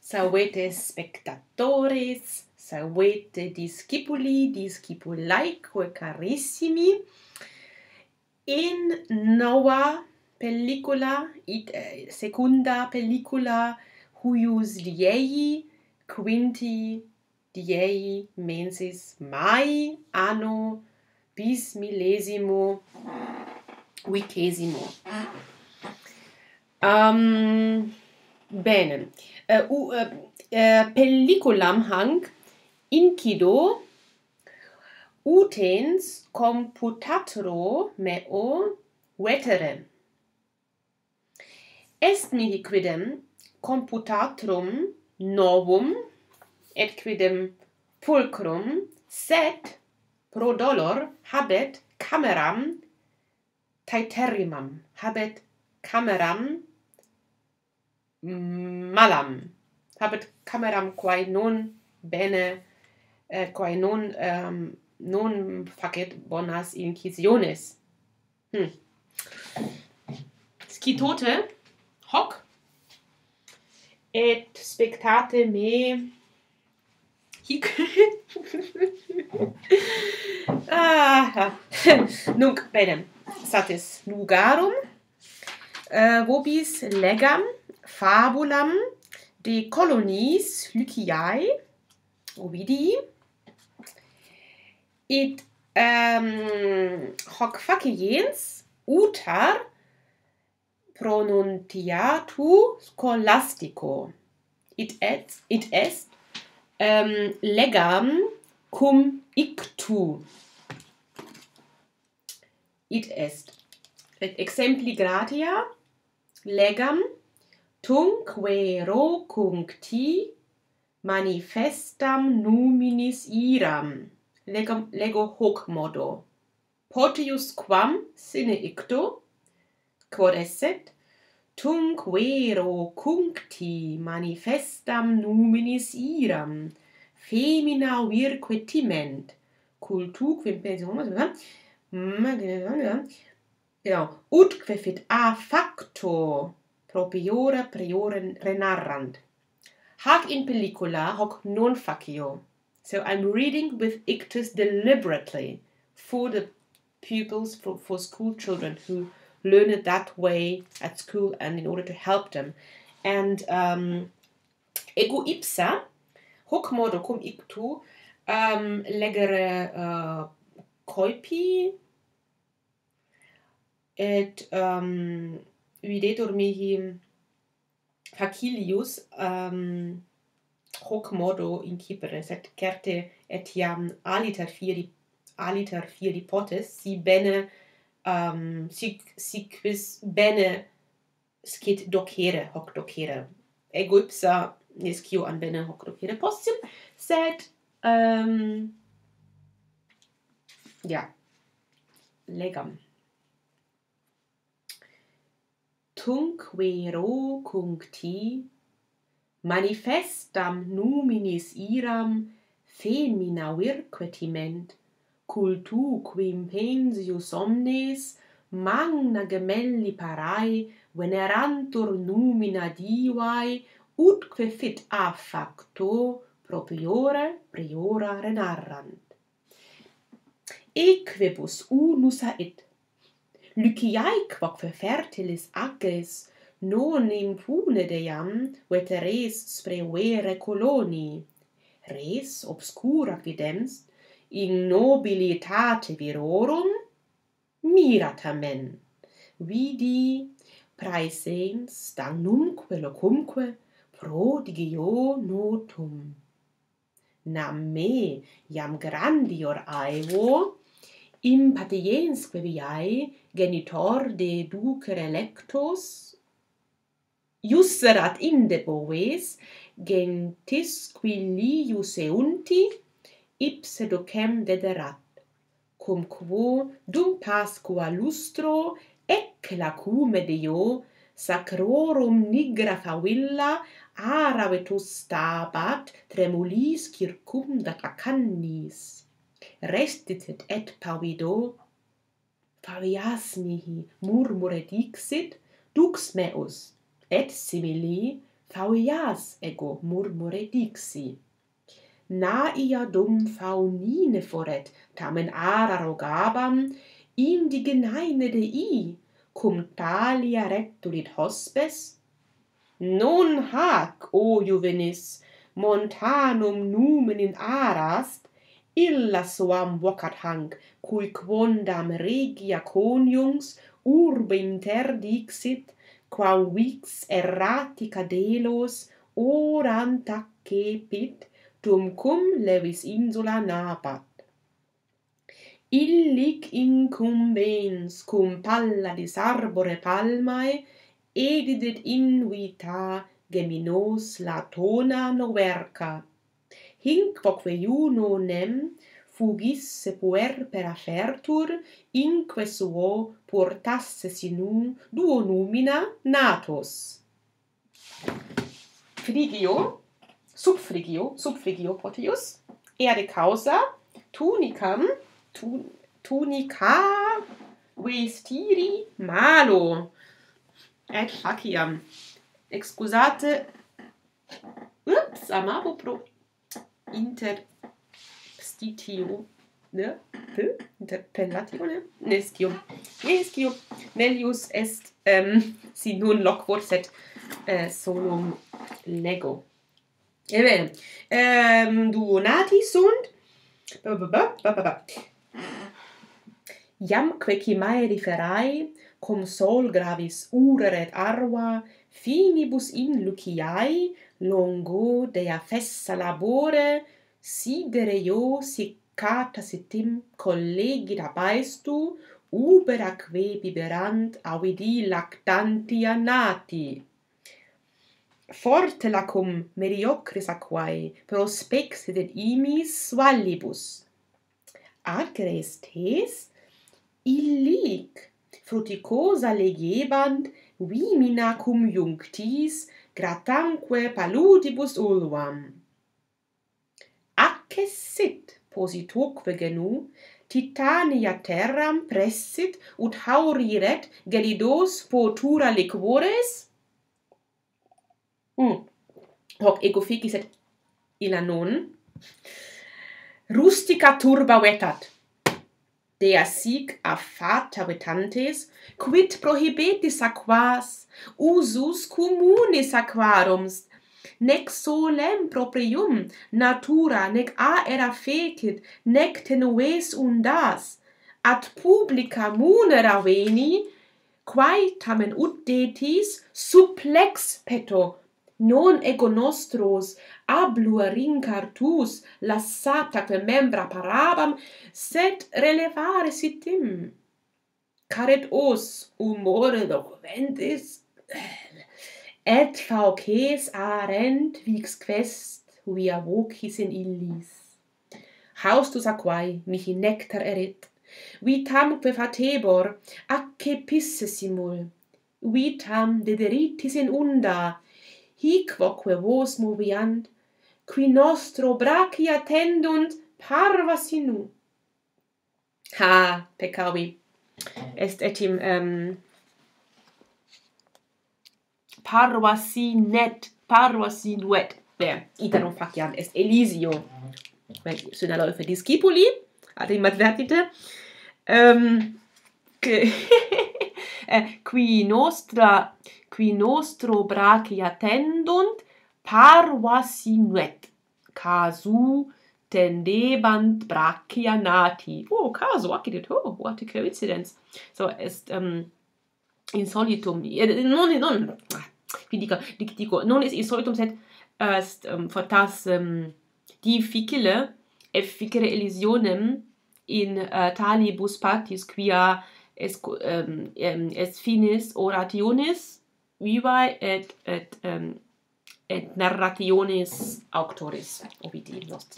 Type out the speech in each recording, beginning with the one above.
Salvete spectatores, salvete discipuli, discipulaique carissimi. In nova pellicula, secunda pellicula, huius diei, quinti diei mensis Mai, anno bis millesimo vicesimo. Bene. Pelliculam hanc incido utens computatro meo vetere. Est mihi quidem computatrum novum et quidem pulchrum, sed pro dolor habet cameram taeterimam, habet cameram malam, habet cameram quae non bene, quae non facet bonas incisiones. Scitote hoc et spectate me hic. Nunc bene satis lugarum vobis legam fabulam de coloniis Lyciae ovidi et hoc faciens utar pronuntiatu scholastico it est legam cum ictu it est exempli gratia legam tunc vero cuncti manifestam numinis iram lego hoc modo potius quam sine icto quod esset tunc vero cuncti manifestam numinis iram femina virque timent cultuque utque fit a facto propiora priore renarrant. Hac in pellicula hoc non facio. So I'm reading with ictus deliberately for the pupils, for school children who learn it that way at school and in order to help them. And ego ipsa, hoc modo cum ictu, legere coipi et videtur mihi facilius hoc modo incipere, sed certe etiam aliter fieri potes, si bene si quis bene scit docere, hoc docere. Ego ipsa nescio an bene hoc docere possium, sed legam. Tunc vero cuncti manifestam numinis iram femina virque timent, cultu quim pensius omnes magna gemelli parae venerantur numina divae utque fit a facto propiore priora renarrant. Equibus unus ait Lyciae quoque fertilis agris non impune deam veteres sprevere coloni, res obscura quidens in nobilitate virorum miratamen, vidi praesens stagnumque locumque prodigio notum. Nam me iam grandior aevo impatiensque viae genitor de ducere lectos iusserat inde boves gentis qui liius eunti ipse docem dederat, cum quo dum pasqua lustro ec lacume Deo sacrorum nigra favilla aravetus stabat tremulis circumdata cannis. Restitit et pavido, favias mihi murmure dixit, dux meus, et simili fauias ego murmure dixi. Na ia dum faunine foret, tamen ara rogabam, indigenaine dei, cum talia rectulit hospes? Non hac, o juvenis, montanum numen in arast, illa suam vocat hanc, cui quondam regia coniungs urbe interdixit, quam vix erratica delos orant accepit, dum cum levis insula nabat. Illic incumbens cum palladis arbore palmae, edidit invita geminos latona noverca. Hinc quoque iuno nem fugisse puerpera fertur, inque suo portasse sinum duo numina natos. Frigio, subfrigio potius, erde causa, tunica vestiri malo, et faciam. Excusate, amabo pro interstitio, ne? Interpellatione? Nescio. Nelius est, si nun loquor, sed solum lego. Ebbene, duonati sunt, iamque cimae riferai, cum sol gravis ureret arva, finibus in Luciae, longo dea fessa labore, sidere io siccata sitim collegida baestu, uberaque biberant avidi lactantia nati. Forte lacum mediocris aquae prospexit et imis vallibus. Agres tes, illic, fruticosa legebant, vimina cum junctis, gratanque paludibus ulvam. Acce sit, positoque genu, Titania terram pressit, ut hauriret gelidos potura liquores? Hoc ego ficis et illa non. Rustica turba vetat. Dea sic a fata vetantes, quid prohibetis aquas, usus communis aquarums, nec solem proprium natura nec aera fecit, nec tenues undas, ad publica munera veni, quae tamen ut detis supplex peto, non ego nostros ablua rincartus lassataque membra parabam, sed relevare sitim. Caret os humore documentis, et fauces arent vix quest via vocis in illis. Haustus aquae mihi nectar erit, vitamque fatebor, acce pissimul, vitam dederitis in unda, hic voque vos moviant, qui nostro brachia tendunt parva sinu. Ha, peccavi, est etim parva sinuet, ita non faciam est Elisio, synaläufe discipuli, ad advertite, qui nostro brachia tendunt parva sinuet, casu tendebant brachia nati. Oh, casu, accidit, what a coincidence. So, est insolitum, non est insolitum, sed est fortas difficile efficere elisionem in talibus partis, quia est finis orationis vivae et narrationis auctoris ovidi nostri.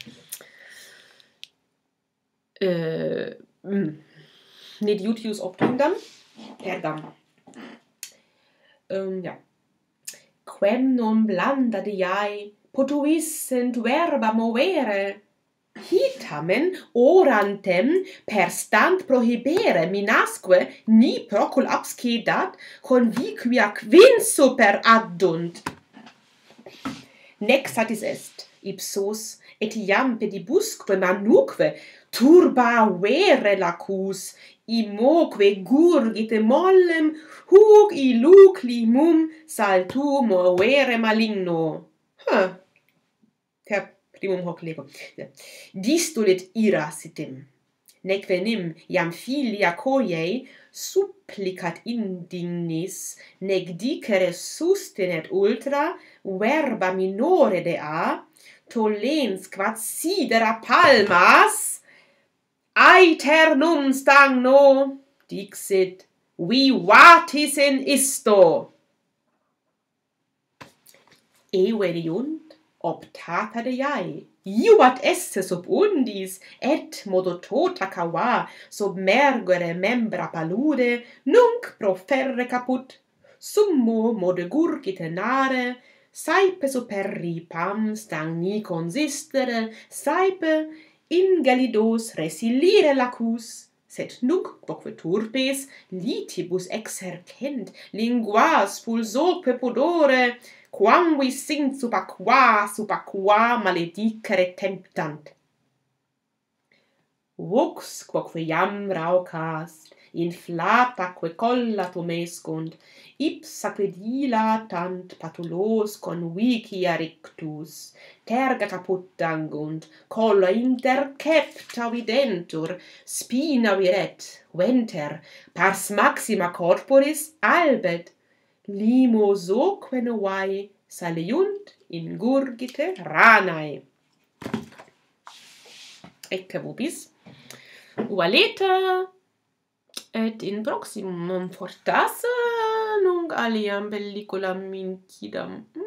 Nid utius obtundam, perdam. Ja. Quem non blanda diae potuissent verba movere, hitamen orantem per stant prohibere minasque ni procul abscedat conviquia quinso per addunt. Nec satis est, ipsos, etiam pedibusque manuque, turba vere lacus, imoque gurgite mollem, huc illuc limum saltum movere maligno. Per primum hoc lego. Distulit ira sitim. Nec venim iam filia coiei supplicat indignis, nec dicere sustenet ultra, verba minore dea, tollens quat sidera palmas, aeternum stagno, dixit, vivatis in isto. Everiunt optata Deiae, iuat esse sub undis, et modo tota cava, submergere membra palude, nunc proferre caput, summo mode gurgite nare, saepe superri pam stagni consistere, saepe ingelidos resilire lacus, sed nunc quoque turpes litibus exercent linguas pulsoque pudore, quam vi sint sub aqua maledicere temptant. Vux quoque iam raucast, inflataque collatum escunt, ipsaque dilatant patulos convicia rictus, terga caput dangunt, colla intercepta videntur, spina viret, venter, pars maxima corporis albet, limosoque novae saliunt in gurgite ranae. Ecce vobis. Valete et in proximum fortasse nunc aliam pelliculam incidam.